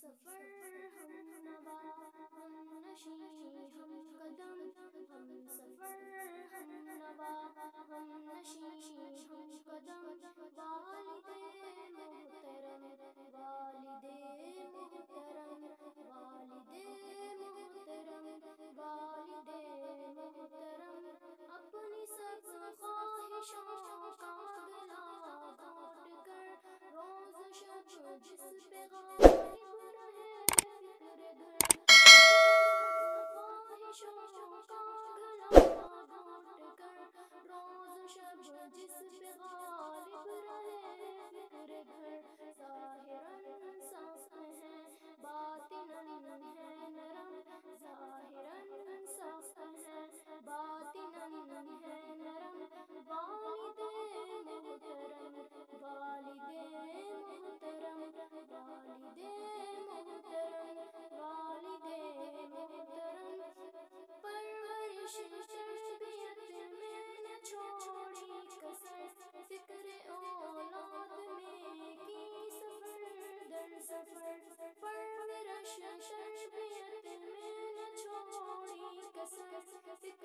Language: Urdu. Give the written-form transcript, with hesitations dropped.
سفر ہم نوا ہم نشیں ہم قدم، ہم سفر ہم نوا ہم نشیں ہم قدم، والد محترم والد محترم والد محترم والد محترم، اپنی سب خواہشوں کا گلا گھونٹ کر روز شب جس پہ غالب رہے فکر گھر، اپنی سب خواہشوں کا گلا گھونٹ کر روز شب جس پہ غالب رہے فکر گھر، ظاہراً صاف ہے باطناً ہے نرم، ظاہراً صاف ہے باطناً ہے نرم، والد محترم والد محترم والد محترم والد محترم، پرورش تربیت میں نہ چھوڑی کسر، فکر اولاد میں کی سفر در سفر، پرورش تربیت میں نہ چھوڑی کسر، فکر